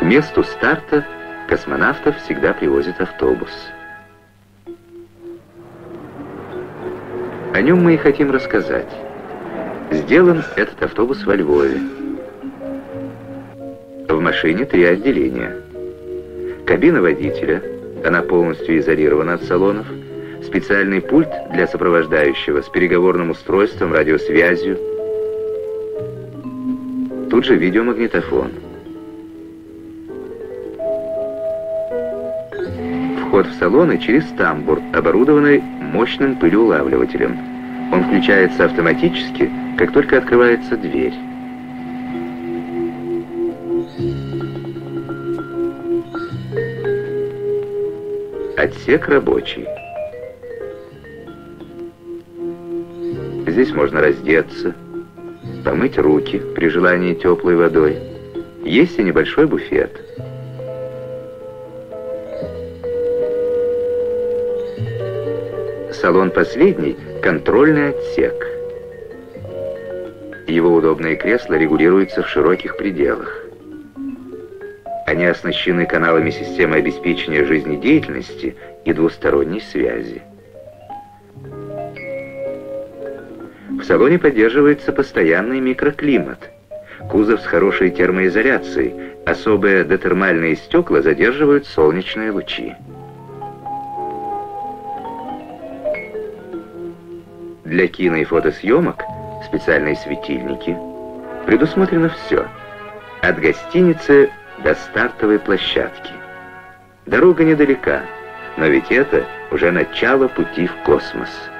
месту старта космонавтов всегда привозит автобус. О нем мы и хотим рассказать. Сделан этот автобус во Львове. В машине 3 отделения. Кабина водителя, она полностью изолирована от салонов, специальный пульт для сопровождающего с переговорным устройством, радиосвязью, тут же видеомагнитофон. Вход в салоны через тамбур, оборудованный мощным пылеулавливателем. Он включается автоматически, как только открывается дверь. Отсек рабочий. Здесь можно раздеться, помыть руки при желании теплой водой. Есть и небольшой буфет. Салон последний — контрольный отсек. Его удобные кресла регулируются в широких пределах. Они оснащены каналами системы обеспечения жизнедеятельности и двусторонней связи. В салоне поддерживается постоянный микроклимат. Кузов с хорошей термоизоляцией, особые дотермальные стекла задерживают солнечные лучи. Для кино и фотосъемок специальные светильники. Предусмотрено все. От гостиницы до стартовой площадки. Дорога недалека, но ведь это уже начало пути в космос.